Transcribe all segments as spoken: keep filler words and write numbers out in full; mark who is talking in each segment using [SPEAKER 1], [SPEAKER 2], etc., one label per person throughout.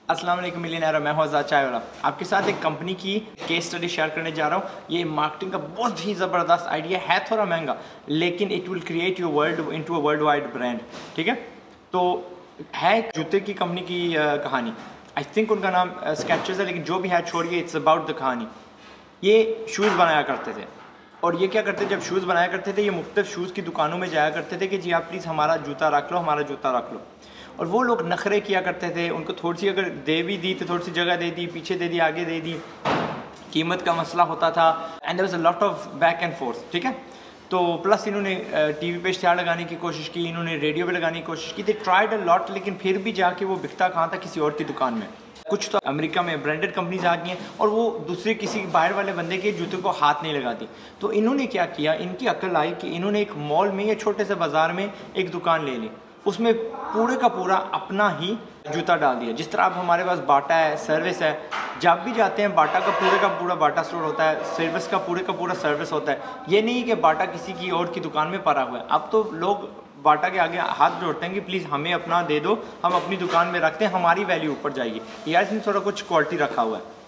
[SPEAKER 1] अस्सलाम वालेकुम मिलियनेयर, मैं हूं आज़ाद चाय वाला। आपके साथ एक कंपनी की केस स्टडी शेयर करने जा रहा हूं। ये मार्केटिंग का बहुत ही ज़बरदस्त आइडिया है, थोड़ा महंगा, लेकिन it will create your world into a world wide brand. ठीक है, तो है एक जूते की कंपनी की uh, कहानी। आई थिंक उनका नाम स्केचेस है, लेकिन जो भी है छोड़िए, इट्स अबाउट द कहानी। ये शूज़ बनाया करते थे, और ये क्या करते थे, जब शूज़ बनाया करते थे, ये मुख्तलिफ शूज़ की दुकानों में जाया करते थे कि जी आप प्लीज़ हमारा जूता रख लो, हमारा जूता रख लो। और वो लोग नखरे किया करते थे, उनको थोड़ी सी अगर दे भी दी तो थोड़ी सी जगह दे दी, पीछे दे दी, आगे दे दी, कीमत का मसला होता था, and there was a lot of back and forth. ठीक है, तो प्लस इन्होंने टीवी पे इश्तिहार लगाने की कोशिश की, इन्होंने रेडियो पे लगाने की कोशिश की, दे ट्राइड अ लॉट, लेकिन फिर भी जाके वो बिकता कहाँ था, किसी और की दुकान में। कुछ तो अमेरिका में ब्रांडेड कंपनीज आ गई हैं, और वो दूसरे किसी बाहर वाले बंदे के जूते को हाथ नहीं लगाती। तो इन्होंने क्या किया, इनकी अक्ल आई कि इन्होंने एक मॉल में या छोटे से बाजार में एक दुकान ले ली, उसमें पूरे का पूरा अपना ही जूता डाल दिया। जिस तरह अब हमारे पास बाटा है, सर्विस है, जब भी जाते हैं बाटा का पूरे का पूरा बाटा स्टोर होता है, सर्विस का पूरे का पूरा सर्विस होता है। ये नहीं कि बाटा किसी की और की दुकान में पड़ा हुआ है। अब तो लोग बाटा के आगे हाथ जोड़ते हैं कि प्लीज़ हमें अपना दे दो, हम अपनी दुकान में रखते हैं, हमारी वैल्यू ऊपर जाएगी। यार इसमें थोड़ा कुछ क्वालिटी रखा हुआ है।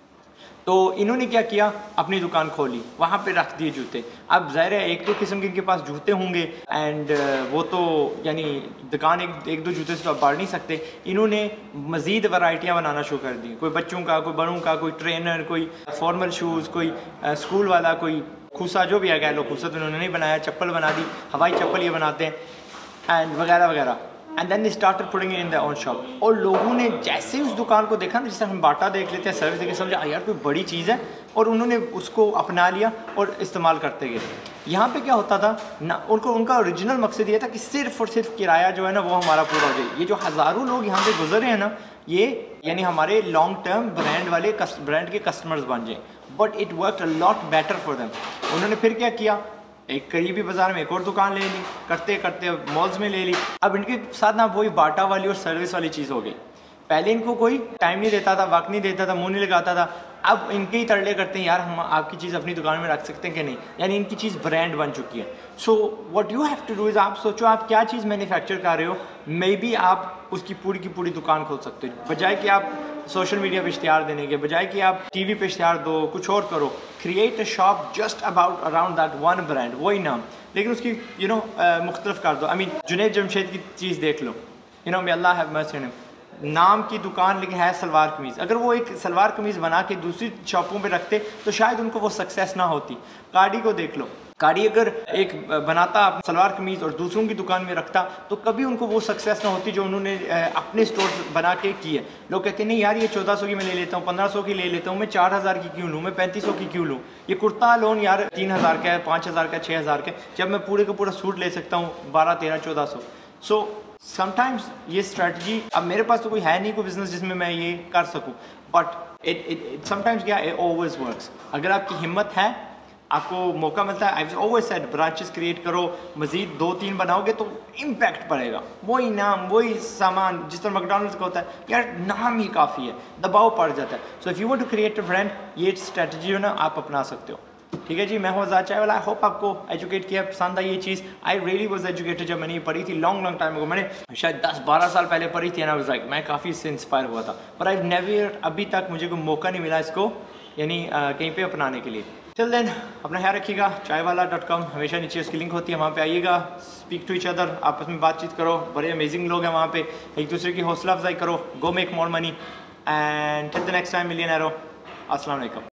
[SPEAKER 1] तो इन्होंने क्या किया, अपनी दुकान खोली, वहाँ पे रख दिए जूते। अब ज़ाहिर है एक दो किस्म के इनके पास जूते होंगे, एंड वो तो यानी दुकान एक एक दो जूते से तो आप बाढ़ नहीं सकते। इन्होंने मज़ीद वैरायटियाँ बनाना शुरू कर दी, कोई बच्चों का, कोई बड़ों का, कोई ट्रेनर, कोई फॉर्मल शूज़, कोई स्कूल वाला, कोई खूसा, जो भी है कह लो। खूसा तो इन्होंने नहीं बनाया, चप्पल बना दी, हवाई चप्पल ये बनाते हैं, एंड वगैरह वगैरह। And then they started putting in their own shop. और लोगों ने जैसे ही उस दुकान को देखा ना, जैसे हम बाटा देख लेते हैं, सर्विस देख के समझा यार कोई बड़ी चीज़ है, और उन्होंने उसको अपना लिया और इस्तेमाल करते गए। यहाँ पे क्या होता था ना, उनको उनका ओरिजिनल मकसद ये था कि सिर्फ और सिर्फ किराया जो है ना वो हमारा पूरा हो जाए। ये जो हज़ारों लोग यहाँ पे गुजरे हैं ना, ये यानी हमारे लॉन्ग टर्म ब्रांड वाले ब्रांड के कस्टमर्स बन जाए। But it worked a lot better for them. उन्होंने फिर क्या किया, एक करीबी बाजार में एक और दुकान ले ली, करते करते मॉल्स में ले ली। अब इनके साथ ना वही बाटा वाली और सर्विस वाली चीज़ हो गई। पहले इनको कोई टाइम नहीं देता था, वक्त नहीं देता था, मुंह नहीं लगाता था। अब इनके ही तरले करते हैं, यार हम आपकी चीज़ अपनी दुकान में रख सकते हैं कि नहीं, यानी इनकी चीज़ ब्रांड बन चुकी है। So what you have to do is, आप सोचो आप क्या चीज़ मैन्युफैक्चर कर रहे हो, मे बी आप उसकी पूरी की पूरी दुकान खोल सकते हो। बजाय कि आप सोशल मीडिया पे इश्तिहार देने के, बजाय कि आप टीवी पे इश्तिहार दो, कुछ और करो। Create a shop just about around that one brand, वही नाम, लेकिन उसकी यू नो मुख्तलिफ कर दो। आई मीन जुनैद जमशेद की चीज़ देख लो, you know may Allah have mercy on him, नाम की दुकान लेकिन है सलवार कमीज़। अगर वो एक सलवार कमीज़ बना के दूसरी शॉपों पे रखते तो शायद उनको वो सक्सेस ना होती। कार्डी को देख लो, कार्डी अगर एक बनाता सलवार कमीज़ और दूसरों की दुकान में रखता तो कभी उनको वो सक्सेस ना होती जो उन्होंने अपने स्टोर बना के की है। लोग कहते हैं नहीं यार ये चौदह सौ की मैं ले लेता हूँ, पंद्रह सौ की ले लेता हूँ, मैं चार हज़ार की क्यों लूँ, मैं पैंतीस सौ की क्यों लूँ, ये कुर्ता लोन यार तीन हज़ार का है, पाँच हज़ार का, छः हज़ार का, जब मैं पूरे का पूरा सूट ले सकता हूँ बारह तेरह चौदह सौ। सो समटाइम्स ये स्ट्रेटजी, अब मेरे पास तो कोई है नहीं कोई बिजनेस जिसमें मैं ये कर सकूं, बट इट इट समटाइम्स क्या इट ऑलवेज वर्क्स। अगर आपकी हिम्मत है, आपको मौका मिलता है, I always said branches create करो, मजीद दो तीन बनाओगे तो इम्पैक्ट पड़ेगा। वही नाम, वही सामान, जिस तरह मैकडॉनल्ड्स का होता है, यार नाम ही काफ़ी है, दबाव पड़ जाता है। So if you want to create a brand, ये स्ट्रेटजी है ना आप अपना सकते हो। ठीक है जी, मैं हूँ आज़ाद चाय वाला। आई होप आपको एजुकेट किया, पसंद आई ये चीज़। आई रियली वाज एजुकेटेड जब मैंने ये पढ़ी थी लॉन्ग लॉन्ग टाइम को, मैंने शायद दस बारह साल पहले पढ़ी थी, ना वाज लाइक मैं काफ़ी इससे इंस्पायर हुआ था, पर आई नेवर, अभी तक मुझे कोई मौका नहीं मिला इसको यानी कहीं पे अपनाने के लिए। टिल देन अपना ख्याल रखिएगा। चाय वाला डॉट कॉम हमेशा नीचे उसकी लिंक होती है, वहाँ पे आइएगा, स्पीक टू ईच अदर, आपस में बातचीत करो, बड़े अमेजिंग लोग हैं वहाँ पे, एक दूसरे की हौसला अफजाई करो, go make more money, and till the next time millionaires. अस्सलाम वालेकुम।